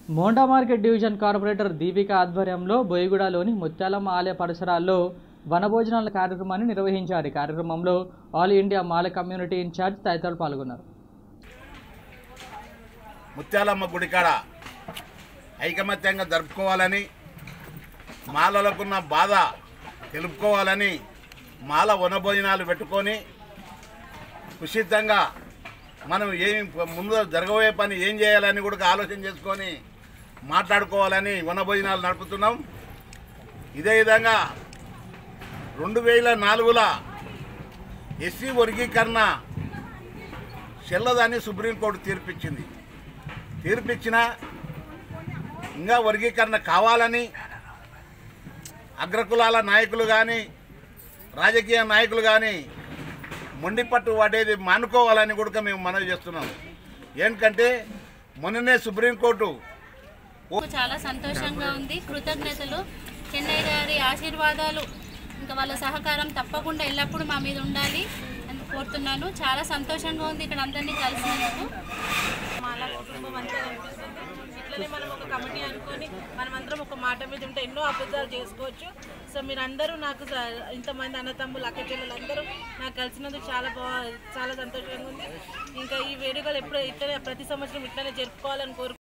Monda market division corporator Deepika ఆధ్వర్యంలో బోయిగూడలోని ముత్యాలమ్మ ఆలయ పరిసరాల్లో వనభోజనాల కార్యక్రమాన్ని నిర్వహించారు. ఈ కార్యక్రమంలో all India Mala community in-charge తదితరులు పాల్గొన్నారు. ముత్యాలమ్మ గుడికాడ ఐకమత్యంగా జరుపుకోవాలని, మాలలకున్న బాధ తెలుపుకోవాలని మాల వనభోజనాలు పెట్టుకొని ఉచితంగా మనం ఏం ముందు జరగబోయే పని ఏం చేయాలని కూడా ఆలోచన చేసుకొని మాట్లాడుకోవాలని వనభోజనాలు నడుపుతున్నాం. ఇదే విధంగా 2004లో ఎస్సీ వర్గీకరణ చెల్లదని సుప్రీంకోర్టు తీర్పిచ్చిన ఇంకా వర్గీకరణ కావాలని అగ్రకులాల నాయకులు కానీ రాజకీయ నాయకులు కానీ మొండిపట్టు వాడేది మానుకోవాలని కూడా మేము మనవి చేస్తున్నాం. ఎందుకంటే మొన్ననే సుప్రీంకోర్టు చాలా సంతోషంగా ఉంది. కృతజ్ఞతలు. చెన్నై గారి ఆశీర్వాదాలు ఇంకా వాళ్ళ సహకారం తప్పకుండా ఎల్లప్పుడూ మా మీద ఉండాలి అని కోరుతున్నాను. చాలా సంతోషంగా ఉంది ఇక్కడ అందరినీ కలిసినందుకు. మాలా కుటుంబం అంతా కనిపిస్తుంది. ఇట్లనే మనం ఒక కమిటీ అనుకొని మనమందరం ఒక మాట మీద ఉంటే ఎన్నో అబద్ధాలు చేసుకోవచ్చు. సో మీరందరూ నాకు ఇంతమంది అన్నతమ్ములు అక్క చెల్లెలు అందరూ నాకు కలిసినందుకు చాలా సంతోషంగా ఉంది. ఇంకా ఈ వేడుకలు ఎప్పుడు ఇట్లనే ప్రతి సంవత్సరం ఇట్లనే జరుపుకోవాలని కోరుకుంటున్నాను.